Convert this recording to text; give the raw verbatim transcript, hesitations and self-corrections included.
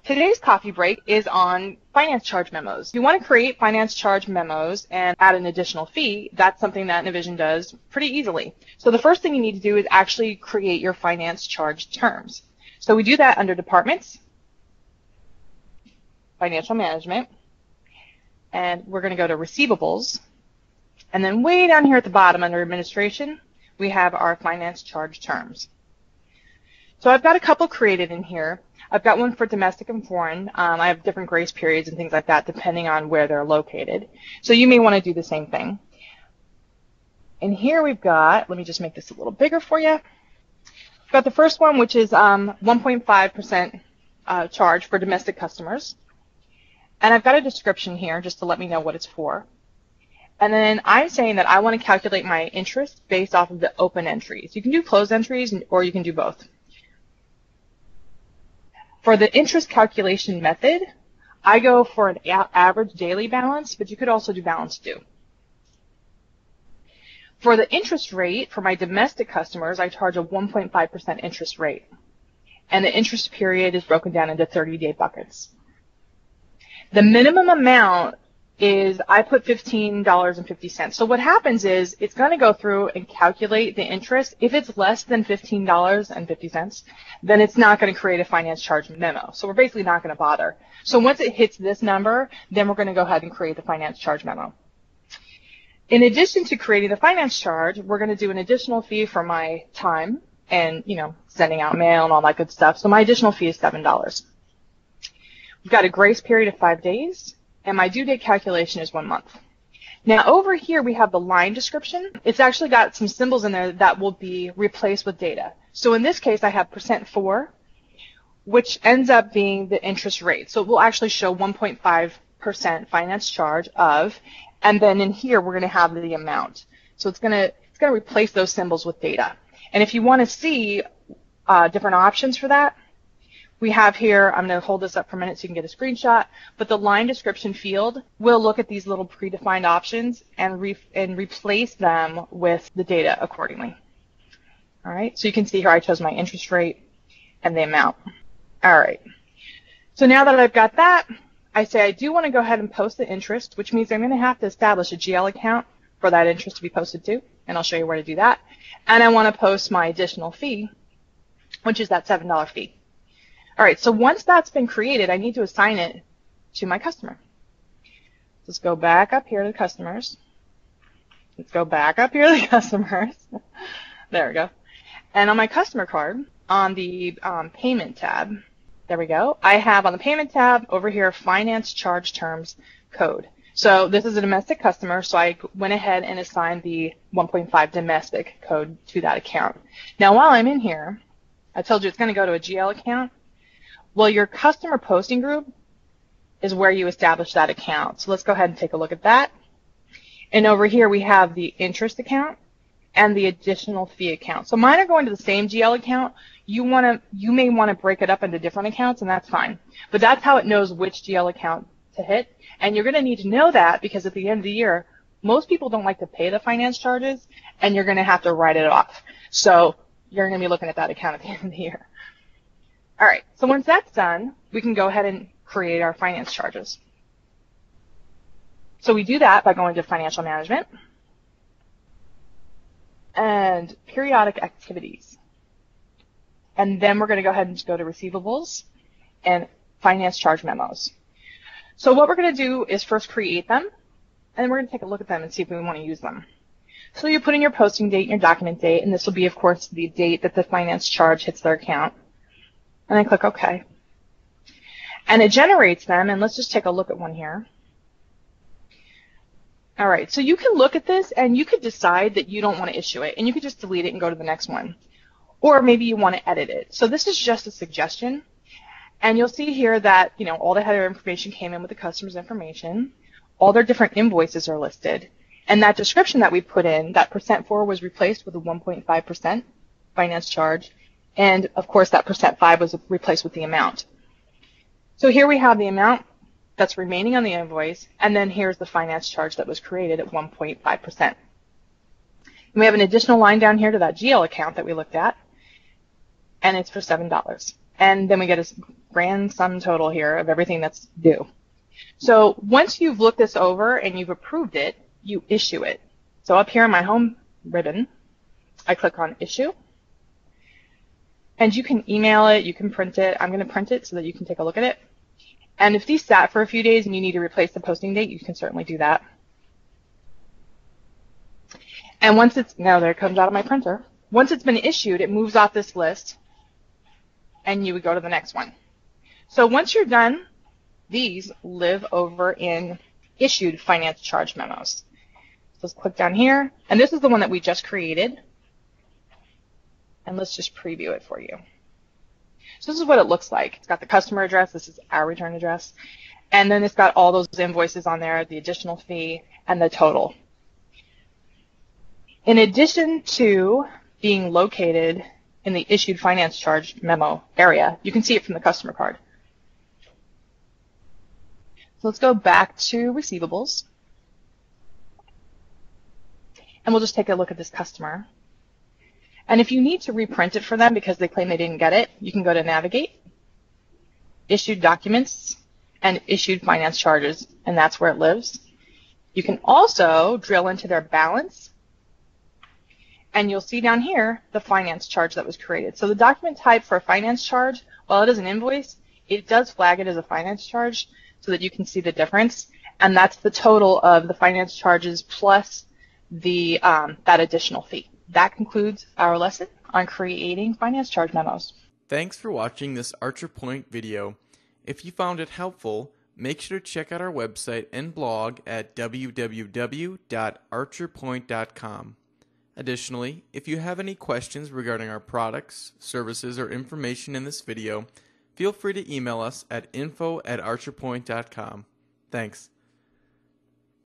Today's coffee break is on Finance Charge Memos. If you want to create Finance Charge Memos and add an additional fee, that's something that Navision does pretty easily. So the first thing you need to do is actually create your Finance Charge terms. So we do that under Departments, Financial Management, and we're going to go to Receivables, and then way down here at the bottom under Administration, we have our Finance Charge terms. So I've got a couple created in here. I've got one for domestic and foreign. Um, I have different grace periods and things like that depending on where they're located. So you may want to do the same thing. And here we've got, let me just make this a little bigger for you. We've got the first one, which is um, one point five percent uh, charge for domestic customers. And I've got a description here just to let me know what it's for. And then I'm saying that I want to calculate my interest based off of the open entries. You can do closed entries or you can do both. For the interest calculation method, I go for an average daily balance, but you could also do balance due. For the interest rate, for my domestic customers, I charge a one point five percent interest rate. And the interest period is broken down into thirty day buckets. The minimum amount is, I put fifteen dollars and fifty cents. So what happens is it's going to go through and calculate the interest. If it's less than fifteen dollars and fifty cents, then it's not going to create a finance charge memo. So we're basically not going to bother. So once it hits this number, then we're going to go ahead and create the finance charge memo. In addition to creating the finance charge, we're going to do an additional fee for my time and, you know, sending out mail and all that good stuff. So my additional fee is seven dollars. We've got a grace period of five days. And my due date calculation is one month. Now over here we have the line description. It's actually got some symbols in there that will be replaced with data. So in this case I have percent four, which ends up being the interest rate. So it will actually show one point five percent finance charge of, and then in here we're going to have the amount. So it's going to it's going to replace those symbols with data. And if you want to see uh, different options for that, we have here, I'm going to hold this up for a minute so you can get a screenshot, but the line description field will look at these little predefined options and, re and replace them with the data accordingly. All right, so you can see here I chose my interest rate and the amount. All right, so now that I've got that, I say I do want to go ahead and post the interest, which means I'm going to have to establish a G L account for that interest to be posted to, and I'll show you where to do that. And I want to post my additional fee, which is that seven dollar fee. All right, so once that's been created, I need to assign it to my customer. Let's go back up here to the customers. Let's go back up here to the customers. There we go. And on my customer card, on the um, payment tab, there we go, I have on the payment tab over here Finance Charge Terms Code. So this is a domestic customer, so I went ahead and assigned the one point five domestic code to that account. Now while I'm in here, I told you it's going to go to a G L account. Well, your customer posting group is where you establish that account. So let's go ahead and take a look at that. And over here we have the interest account and the additional fee account. So mine are going to the same G L account. You want to, you may want to break it up into different accounts, and that's fine. But that's how it knows which G L account to hit. And you're going to need to know that because at the end of the year, most people don't like to pay the finance charges, and you're going to have to write it off. So you're going to be looking at that account at the end of the year. All right, so once that's done, we can go ahead and create our finance charges. So we do that by going to Financial Management and Periodic Activities. And then we're going to go ahead and go to Receivables and Finance Charge Memos. So what we're going to do is first create them, and then we're going to take a look at them and see if we want to use them. So you put in your posting date and your document date, and this will be, of course, the date that the finance charge hits their account. And I click OK. And it generates them, and let's just take a look at one here. All right, so you can look at this, and you could decide that you don't want to issue it, and you could just delete it and go to the next one. Or maybe you want to edit it. So this is just a suggestion. And you'll see here that, you know, all the header information came in with the customer's information. All their different invoices are listed. And that description that we put in, that percent four was replaced with a one point five percent finance charge. And, of course, that percent five was replaced with the amount. So here we have the amount that's remaining on the invoice, and then here's the finance charge that was created at one point five percent. And we have an additional line down here to that G L account that we looked at, and it's for seven dollars. And then we get a grand sum total here of everything that's due. So once you've looked this over and you've approved it, you issue it. So up here in my home ribbon, I click on issue. And you can email it, you can print it. I'm going to print it so that you can take a look at it. And if these sat for a few days and you need to replace the posting date, you can certainly do that. And once it's, now there it comes out of my printer. Once it's been issued, it moves off this list and you would go to the next one. So once you're done, these live over in issued finance charge memos. So let's click down here, and this is the one that we just created. And let's just preview it for you. So this is what it looks like. It's got the customer address, this is our return address, and then it's got all those invoices on there, the additional fee, and the total. In addition to being located in the issued finance charge memo area, you can see it from the customer card. So let's go back to receivables. And we'll just take a look at this customer. And if you need to reprint it for them because they claim they didn't get it, you can go to Navigate, Issued Documents, and Issued Finance Charges, and that's where it lives. You can also drill into their balance, and you'll see down here the finance charge that was created. So the document type for a finance charge, while it is an invoice, it does flag it as a finance charge so that you can see the difference. And that's the total of the finance charges plus the um, that additional fee. That concludes our lesson on creating finance charge memos. Thanks for watching this ArcherPoint video. If you found it helpful, make sure to check out our website and blog at w w w dot archer point dot com. Additionally, if you have any questions regarding our products, services, or information in this video, feel free to email us at info at archer point dot com. Thanks.